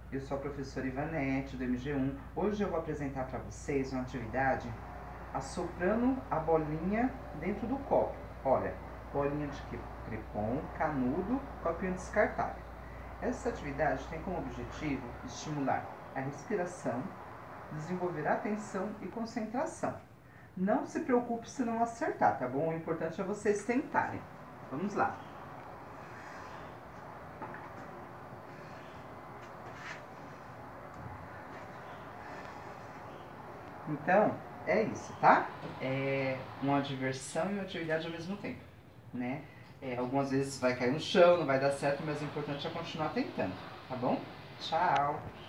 Eu sou a professora Ivanete, do MG1. Hoje eu vou apresentar para vocês uma atividade assoprando a bolinha dentro do copo. Olha, bolinha de crepom, canudo, copinho descartável. Essa atividade tem como objetivo estimular a respiração, desenvolver atenção e concentração. Não se preocupe se não acertar, tá bom? O importante é vocês tentarem. Vamos lá. Então, é isso, tá? É uma diversão e uma atividade ao mesmo tempo, né? Algumas vezes vai cair no chão, não vai dar certo, mas o importante é continuar tentando, tá bom? Tchau!